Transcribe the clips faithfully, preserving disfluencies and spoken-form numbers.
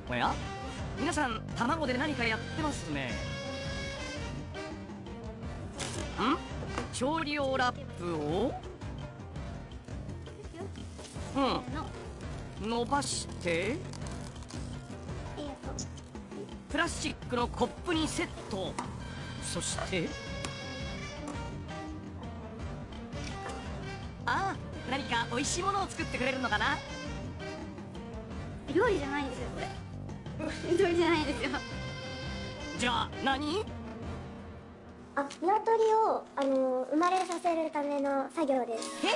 おや、皆さん卵で何かやってますね。ん？調理用ラップをうん伸ばしてプラスチックのコップにセット。そしてああ、何か美味しいものを作ってくれるのかな。 料理じゃないんですよこれ。料理じゃないんですよ。 じゃあ何？ あ、鶏をあの生まれさせるための作業です。 え？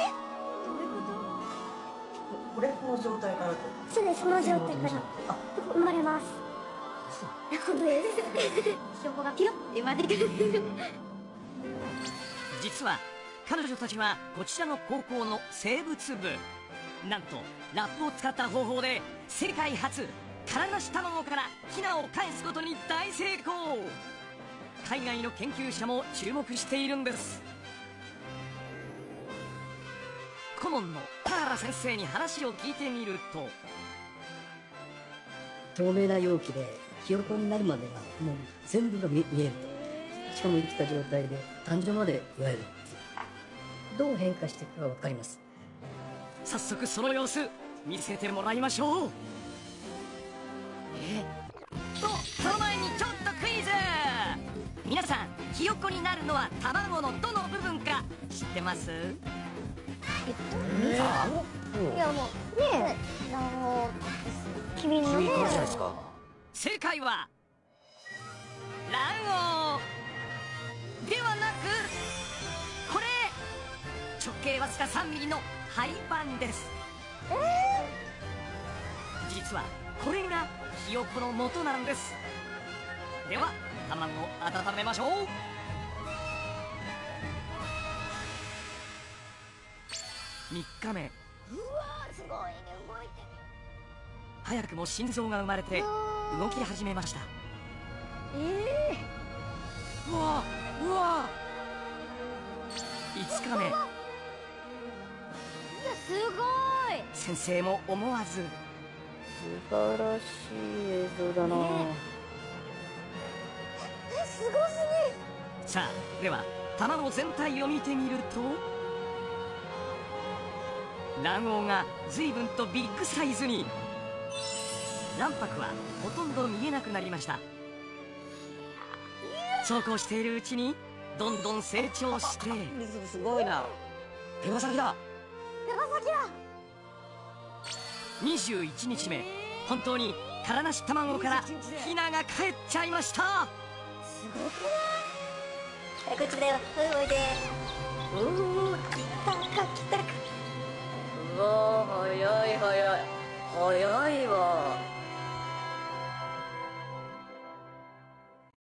これこの状態からと。 そうです、その状態から生まれます。本当です。 証拠がピロって生まれてくる。 実は彼女たちはこちらの高校の生物部。なんとラップを使った方法で世界初殻なし卵からヒナを返すことに大成功。海外の研究者も注目しているんです。顧問の田原先生に話を聞いてみると、 透明な容器でひよこになるまでがもう全部が 見, 見えると。しかも生きた状態で誕生まで言われる。どう変化していくか分かります。 早速その様子見せてもらいましょう。えとその前にちょっとクイズ。皆さん、ひよこになるのは卵のどの部分か知ってます？ えっと、いやもうねえ、あの君のね。 君からじゃないですか。 正解は卵黄ではなく、これ直径わずかさんミリの廃盤です。 え実はこれがひよこの元なんです。では卵を温めましょう。みっかめ。 ー、うわーすごいね、動いて早くも心臓が生まれて動き始めました。 えうわうわいつかめ。 ー、いやすごい。 先生も思わず素晴らしい映像だな。 ねえ、すごすぎ。 さあ、では卵全体を見てみると、卵黄が随分とビッグサイズに。卵白はほとんど見えなくなりました。そうこうしているうちにどんどん成長して、 すごいな。手羽先だ。 手羽先だ。 にじゅういちにちめ、本当に殻なし卵からヒナが帰っちゃいました。 すごくない？はい、こっちだよ。はい、おいで。おお、来たか来たか。 うわー、早い早い早いわ。